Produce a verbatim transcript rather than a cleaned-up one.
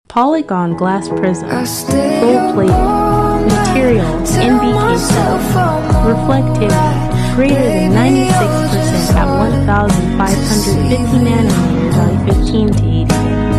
Polygon glass prism, gold plated, material N B K seven, reflectivity greater than ninety-six percent at one thousand five hundred fifty nanometers on fifteen to eighty.